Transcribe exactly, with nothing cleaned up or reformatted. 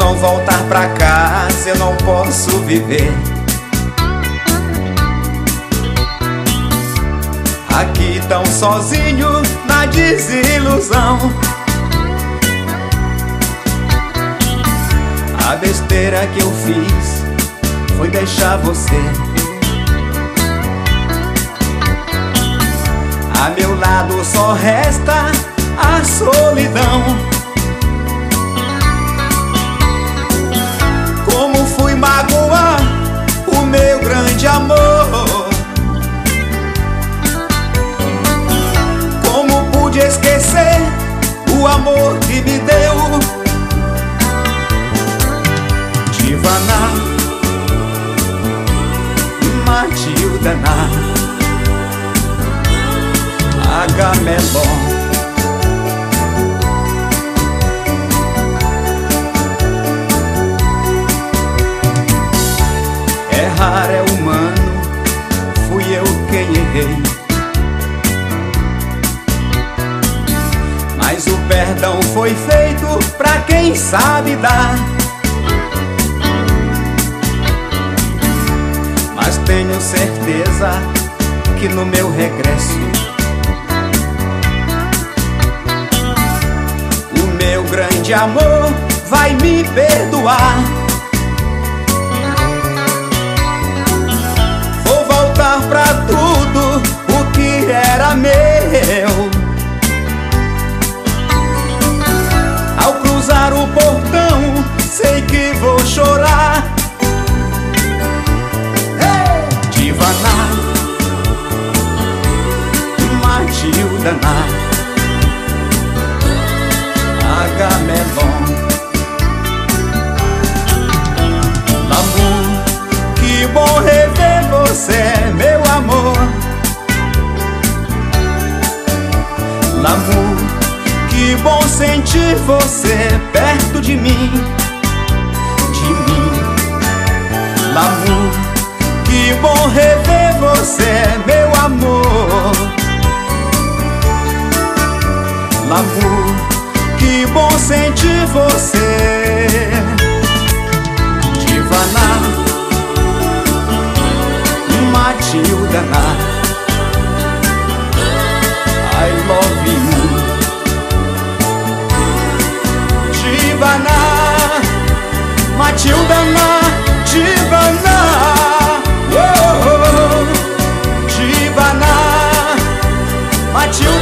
não voltar pra casa eu não posso viver. Aqui tão sozinho na desilusão. A besteira que eu fiz foi deixar você. A meu lado só resta a solidão. Como fui magoar o meu grande amor? Como pude esquecer o amor que me deu? Divana, Matilda, Agamemnon. Errar é humano, fui eu quem errei. Mas o perdão foi feito pra quem sabe dar. Mas tenho certeza que no meu regresso o meu grande amor vai me perdoar. Vou voltar pra tudo o que era meu. Ao cruzar o portão, sei que vou chorar. Divana, Matilda, Agamemnon. L'amour, que bom rever você, meu amor. L'amour, que bom sentir você perto de mim, de mim. L'amour, que bom rever você, meu amor. L'amour, que bom sentir você. Divana, Matilda, I love you. Divana, Matilda, Divana, oh, oh, Divana, Matilda.